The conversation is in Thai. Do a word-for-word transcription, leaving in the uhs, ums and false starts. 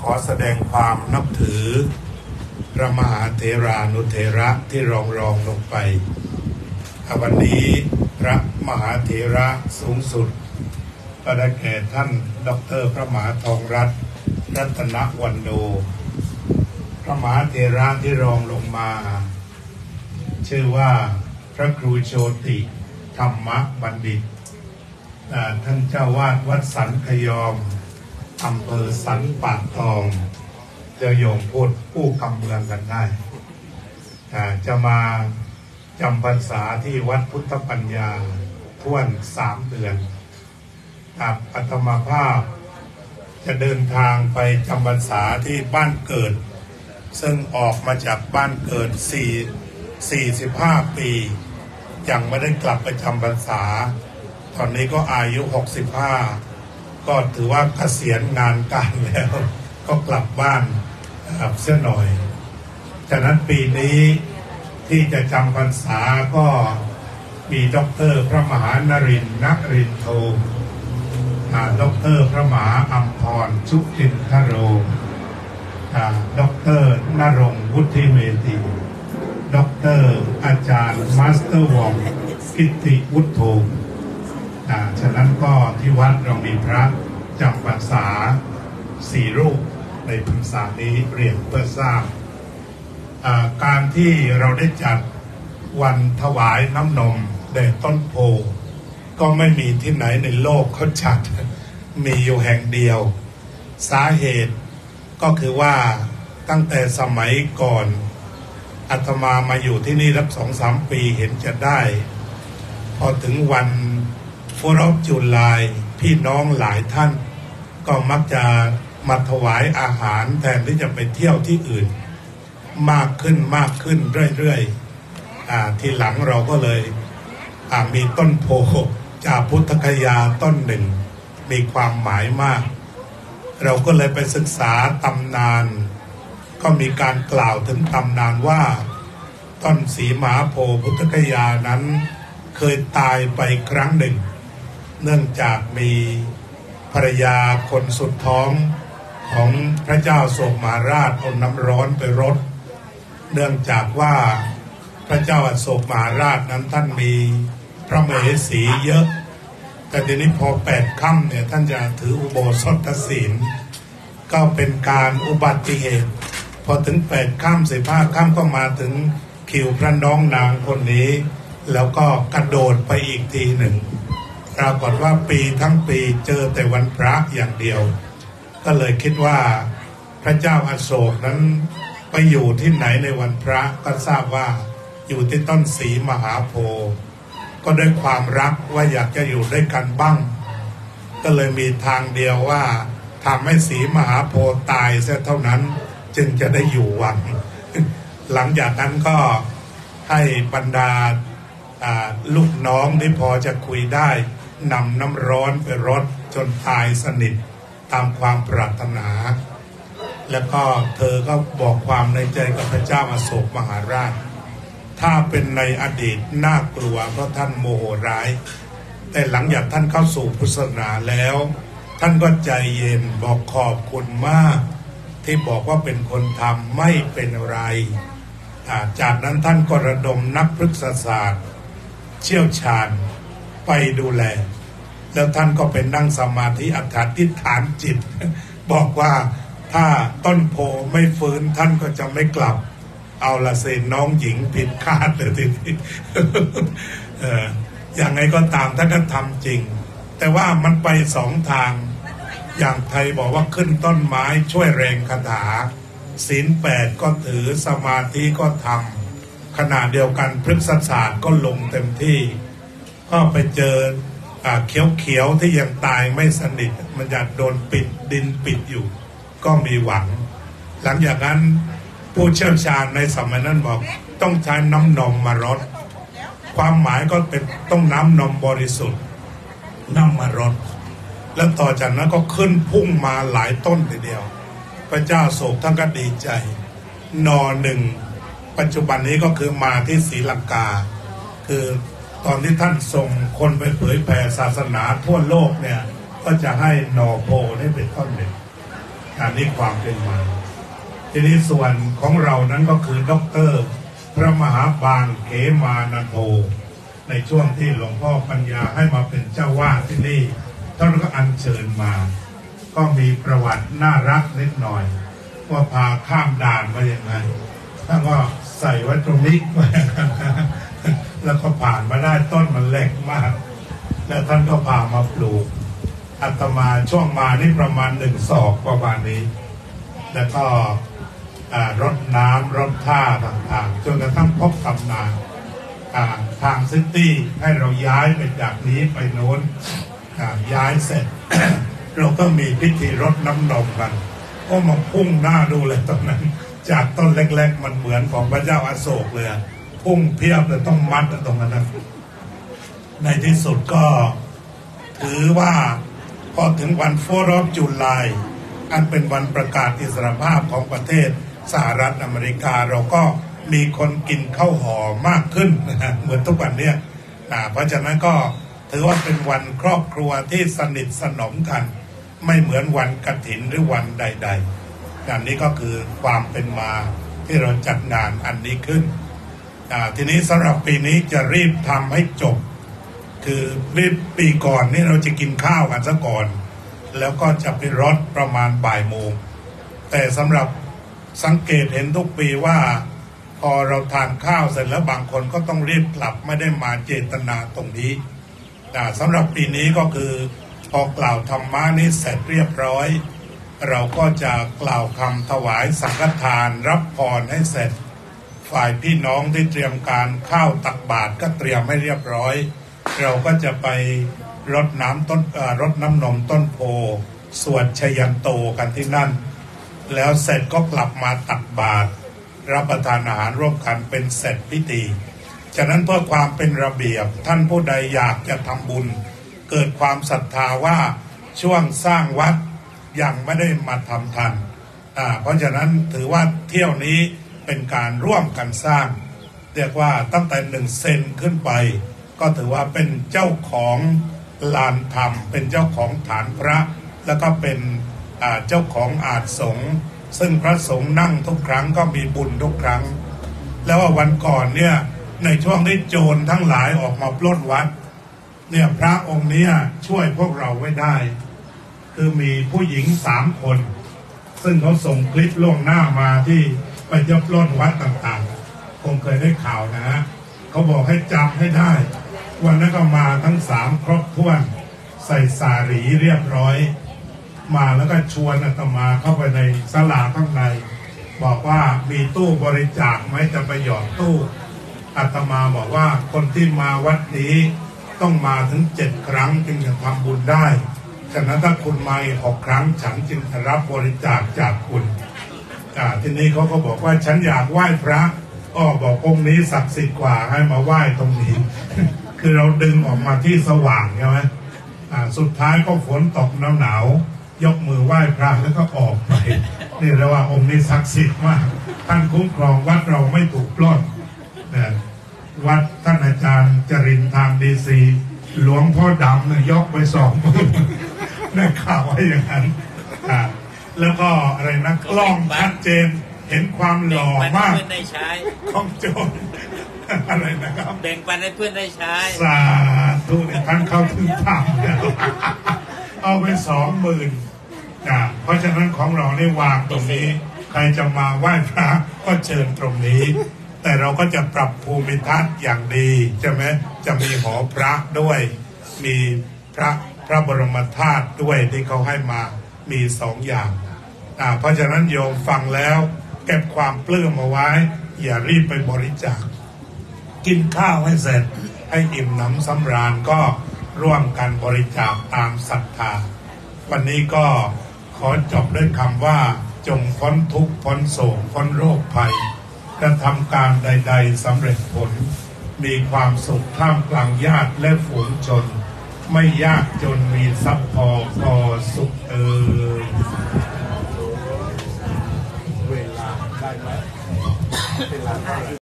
ขอแสดงความนับถือพระมหาเถรานุเถระที่รองรองลงไปวันนี้พระมหาเถระสูงสุดก็ได้แก่ท่านดร.พระมหาทองรัตน์รัตนวรรณโนพระมหาเถระที่รองลงมาชื่อว่าพระครูโชติธรรมบัณฑิตท่านเจ้าวาดวัดสันขยอมอำเภอสันป่าตองจะโยมพูดผู้คำเมืองกันได้จะมาจำพรรษาที่วัดพุทธปัญญาท่วนสามเดือนกับอัตมาภาพจะเดินทางไปจำพรรษาที่บ้านเกิดซึ่งออกมาจากบ้านเกิดสี่ สี่สิบห้าปียังไม่ได้กลับไปจำพรรษาตอนนี้ก็อายุหกสิบห้าก็ถือว่าเกษียณงานการแล้วก็กลับบ้านเสียหน่อยฉะนั้นปีนี้ที่จะจำพรรษาก็มีด็อกเตอร์พระมหานรินทร์นรินทร์โทด็อกเตอร์พระมหาอัมพรชุตินทโรด็อกเตอร์นรงค์วุฒิเมธีด็อกเตอร์อาจารย์มาสเตอร์วองกิติวุฒโธฉะนั้นก็ที่วัดเรามีพระจำพรรษาสี่รูปในพรรษานี้เรียนเพื่อทราบการที่เราได้จัดวันถวายน้ำนมแด่ต้นโพก็ไม่มีที่ไหนในโลกเขาจัดมีอยู่แห่งเดียวสาเหตุก็คือว่าตั้งแต่สมัยก่อนอาตมามาอยู่ที่นี่รับสองสามปีเห็นจะได้พอถึงวันโฟร์ออฟจูไลพี่น้องหลายท่านก็มักจะมาถวายอาหารแทนที่จะไปเที่ยวที่อื่นมากขึ้นมากขึ้นเรื่อยๆทีหลังเราก็เลยมีต้นโพจากพุทธคยาต้นหนึ่งมีความหมายมากเราก็เลยไปศึกษาตำนานก็มีการกล่าวถึงตำนานว่าต้นสีมหาโพธิ์พุทธคยานั้นเคยตายไปครั้งหนึ่งเนื่องจากมีภรรยาคนสุดท้องของพระเจ้าโศกมหาราชเอาน้ำร้อนไปรดเนื่องจากว่าพระเจ้าอโศกมหาราชนั้นท่านมีพระมเหสีเยอะแต่ทีนี้พอแปดค่ำเนี่ยท่านจะถืออุโบสถศีลก็เป็นการอุบัติเหตุพอถึงแปดค่ำสิบห้าค่ำก็มาถึงคิวพระน้องนางคนนี้แล้วก็กระโดดไปอีกทีหนึ่งปรากฏว่าปีทั้งปีเจอแต่วันพระอย่างเดียวก็เลยคิดว่าพระเจ้าอโศกนั้นไปอยู่ที่ไหนในวันพระก็ทราบว่าอยู่ที่ต้นศรีมหาโพธิ์ก็ด้วยความรักว่าอยากจะอยู่ด้วยกันบ้างก็เลยมีทางเดียวว่าทำให้ศรีมหาโพธิ์ตายเสียเท่านั้นจึงจะได้อยู่วังหลังจากนั้นก็ให้บรรดาลูกน้องที่พอจะคุยได้นำน้ำร้อนไปรดจนตายสนิทตามความปรารถนาแล้วก็เธอก็บอกความในใจกับพระเจ้าอโศกมหาราชถ้าเป็นในอดีตน่ากลัวเพราะท่านโมโหร้ายแต่หลังจากท่านเข้าสู่พุทธศาสนาแล้วท่านก็ใจเย็นบอกขอบคุณมากที่บอกว่าเป็นคนทำไม่เป็นไรจากนั้นท่านก็ระดมนักพฤกษศาสตร์เชี่ยวชาญไปดูแลแล้วท่านก็เป็นนั่งสมาธิอธิษฐานจิตบอกว่าถ้าต้นโพไม่ฟื้นท่านก็จะไม่กลับเอาละเซนน้องหญิงผิดคาดเลยทีนี้อย่างไรก็ตามท่านก็ทำจริงแต่ว่ามันไปสองทางอย่างไทยบอกว่าขึ้นต้นไม้ช่วยแรงคาถาศีลแปดก็ถือสมาธิก็ทำขณะเดียวกันพฤกษศาสตร์ก็ลงเต็มที่ก็ไปเจอเขียวๆที่ยังตายไม่สนิทมันจะโดนปิดดินปิดอยู่ก็มีหวังหลังจากนั้นผู้เชี่ยวชาญในสมัยนั้นบอกต้องใช้น้ำนมมารดความหมายก็เป็นต้องน้ำนมบริสุทธิ์น้ำมารดแล้วต่อจากนั้นก็ขึ้นพุ่งมาหลายต้นทีเดียวพระเจ้าโศกท่านก็ดีใจนอหนึ่งปัจจุบันนี้ก็คือมาที่ศรีลังกาคือตอนที่ท่านส่งคนไปเผยแผ่ศาสนาทั่วโลกเนี่ยก็จะให้นอโพได้เป็นต้นหนึ่งอันนี้ความเป็นมาทีนี้ส่วนของเรานั้นก็คือด็อกเตอร์พระมหาบาลเขมานันโทในช่วงที่หลวงพ่อปัญญาให้มาเป็นเจ้าวาดที่นี่ท่านก็อัญเชิญมา ก็มีประวัติน่ารักนิดหน่อยว่าพาข้ามด่านมาอย่างไรท่านก็ใส่ไว้ตรงนี้มาแล้วก็ผ่านมาได้ต้นมันเล็กมากแล้วท่านก็พามาปลูกอาตมาช่วงมานี่ประมาณหนึ่งศอกประมาณนี้แล้วก็รถน้ำรถท่าต่างๆจนกระทั่งพบตำนานทางซิตี้ให้เราย้ายไปจากนี้ไปโน้นย้ายเสร็จ เราก็มีพิธีรดน้ำนมกันก็มาพุ่งหน้าดูเลยตอนนั้นจากต้นเล็กๆมันเหมือนของพระเจ้าอโศกเลยพุ่งเพียบเลยต้องมัดตรงนั้นในที่สุดก็ถือว่าพอถึงวันโฟร์ออฟจุลายอันเป็นวันประกาศอิสรภาพของประเทศสหรัฐอเมริกาเราก็มีคนกินข้าวห่อมากขึ้นนะเหมือนทุกวันเนี้ยเพราะฉะนั้นก็ถือว่าเป็นวันครอบครัวที่สนิทสนมกันไม่เหมือนวันกฐินหรือวันใดๆอันนี้ก็คือความเป็นมาที่เราจัดงานอันนี้ขึ้นทีนี้สำหรับปีนี้จะรีบทำให้จบคือรีบปีก่อนนี่เราจะกินข้าวกันซะก่อนแล้วก็จะไปรถประมาณบ่ายโมงแต่สำหรับสังเกตเห็นทุกปีว่าพอเราทานข้าวเสร็จแล้วบางคนก็ต้องรีบกลับไม่ได้มาเจตนาตรงนี้สำหรับปีนี้ก็คือพอกล่าวธรรมะนี้เสร็จเรียบร้อยเราก็จะกล่าวคำถวายสังฆทานรับพรให้เสร็จฝ่ายพี่น้องที่เตรียมการข้าวตักบาตรก็เตรียมให้เรียบร้อยเราก็จะไปรดน้ำต้นรดน้ำนมต้นโพสวดชยันโตกันที่นั่นแล้วเสร็จก็กลับมาตักบาตรรับประทานอาหารร่วมกันเป็นเสร็จพิธีฉะนั้นเพื่อความเป็นระเบียบท่านผู้ใดอยากจะทำบุญเกิดความศรัทธาว่าช่วงสร้างวัดยังไม่ได้มาทำทันอ่าเพราะฉะนั้นถือว่าเที่ยวนี้เป็นการร่วมกันสร้างเรียกว่าตั้งแต่หนึ่งเซนขึ้นไปก็ถือว่าเป็นเจ้าของลานธรรมเป็นเจ้าของฐานพระแล้วก็เป็นเจ้าของอาสงฆ์ซึ่งพระสงฆ์นั่งทุกครั้งก็มีบุญทุกครั้งแล้วว่าวันก่อนเนี่ยในช่วงที่โจรทั้งหลายออกมาปล้นวัดเนี่ยพระองค์นี้ช่วยพวกเราไว้ได้คือมีผู้หญิงสามคนซึ่งเขาส่งคลิปล่วงหน้ามาที่ไปจะปล้นวัดต่างๆคงเคยได้ข่าวนะฮะเขาบอกให้จับให้ได้วันนั้นก็มาทั้งสามครบถ้วนใส่สารีเรียบร้อยมาแล้วก็ชวนอาตมาเข้าไปในศาลาข้างในบอกว่ามีตู้บริจาคไหมจะไปหยอดตู้อาตมาบอกว่าคนที่มาวัดนี้ต้องมาถึงเจ็ดครั้งจึงจะทำบุญได้ฉะนั้นถ้าคุณมาอีกหกครั้งฉันจึงจะรับบริจาคจากคุณอ่าทีนี้เขาก็บอกว่าฉันอยากไหว้พระอ้อบอกองค์นี้ศักดิ์สิทธิ์กว่าให้มาไหว้ตรงนี้ คือเราดึงออกมาที่สว่างใช่ไหมอ่าสุดท้ายก็ฝนตกหนาวหนาวยกมือไหว้พระแล้วก็ออกไปนี่เรียกว่าองค์นี้ศักดิ์สิทธิ์มากท่านคุ้มครองวัดเราไม่ถูกปล้นนะวัดท่านอาจารย์จรินทางดีซีหลวงพ่อดำเนี่ยยกไปสองมือได้ข่าวว่าอย่างนั้นอ่าแล้วก็อะไรนะกล้องชัดเจนเห็นความหล่อมากของโจรอะไรนะครับแบ่งปันให้เพื่อนได้ใช้สาธุเนี่ยท่านเข้าถึงธรรมแล้วเอาไปสองหมื่นอ่าเพราะฉะนั้นของเราได้วางตรงนี้ใครจะมาไหว้พระก็เชิญตรงนี้แต่เราก็จะปรับภูมิทัศน์อย่างดีใช่ไหมจะมีหอพระด้วยมีพระพระบรมธาตุด้วยที่เขาให้มามีสองอย่างอ่าเพราะฉะนั้นโยมฟังแล้วเก็บความปลื้มเอาไว้อย่ารีบไปบริจาคกินข้าวให้เสร็จให้อิ่มหนำสำราญก็ร่วมกันบริจาคตามศรัทธาวันนี้ก็ขอจบด้วยคำว่าจงพ้นทุกข์พ้นโศกพ้นโรคภัยกระทำการใดๆสำเร็จผลมีความสุขท่ามกลางญาติและฝูงชนไม่ยากจนมีทรัพย์พอพอสุขเออเวลาได้ไหมเวลา